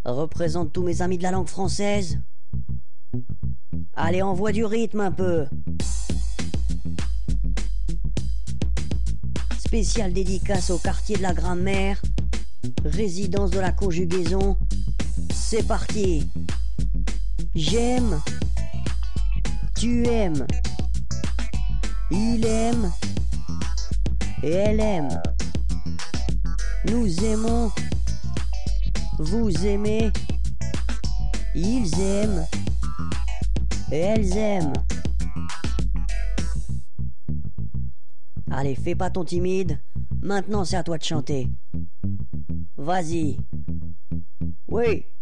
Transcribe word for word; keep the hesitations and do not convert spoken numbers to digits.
représente tous mes amis de la langue française. Allez, envoie du rythme un peu. Spéciale dédicace au quartier de la grammaire, résidence de la conjugaison. C'est parti. J'aime, tu aimes, il aime, et elle aime. Nous aimons, vous aimez, ils aiment, et elles aiment. Allez, fais pas ton timide, maintenant c'est à toi de chanter. Vas-y. Oui.